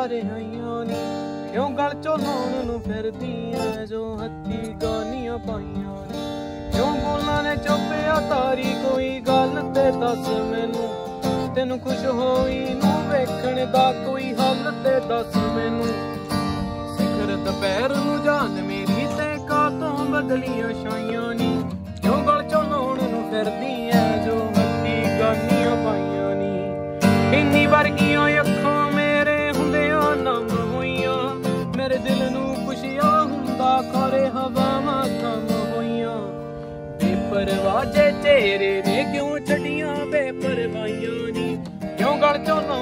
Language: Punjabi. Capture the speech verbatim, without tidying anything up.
ਰਹੀਆਂ ਨੀ, ਕਿਉਂ ਗਲ ਚੋਂ ਲਾਉਣ ਨੂੰ ਫਿਰਦੀਆਂ ਜੋ ਹੱਥੀ ਗਾਨੀਆਂ ਪਾਈਆਂ ਨੀ। ਕਿਉਂ ਬੋਲਾਂ ਨੇ ਚੁੱਪਿਆ ਤਾਰੀ ਕੋਈ ਗੱਲ ਤੇ ਦੱਸ ਮੈਨੂੰ, ਤੈਨੂੰ ਖੁਸ਼ ਹੋਈ ਨੂੰ ਵੇਖਣ ਦਾ ਕੋਈ ਹੱਲ ਤੇ ਦੱਸ ਮੈਨੂੰ। ਸਿਖਰ ਦੁਪਹਿਰ ਨੂੰ ਜਾਨ ਮੇਰੀ ਤੇ ਕਾਤੋਂ ਬਦਲੀਆਂ ਛਾਈਆਂ ਨੀ, ਕਿਉਂ ਗਲ ਚੋਂ ਲਾਉਣ ਨੂੰ ਫਿਰਦੀ ਐ ਜੋ ਹੱਥੀ ਗਾਨੀਆਂ ਪਾਈਆਂ ਨੀ। ਇੰਨੀ ਵਰਗੀਆਂ ਅੱਖਾਂ ਮੇਰੇ ਹੁੰਦਿਆਂ ਨਮ ਹੋਈਆਂ, ਮੇਰੇ ਦਿਲ ਨੂੰ ਖੁਸ਼ੀਆਂ ਹੁੰਦਾ ਖਾਰੇ ਹਵਾਵਾਂ ਥਮ ਹੋਈਆਂ। ਬੇਪਰਵਾਹ ਜੇ ਚਿਹਰੇ ਨੇ ਕਿਉਂ ਛੱਡੀਆਂ ਬੇਪਰਵਾਹੀਆਂ ਨੀ, ਕਿਉਂ ਗਲ ਚੋਂ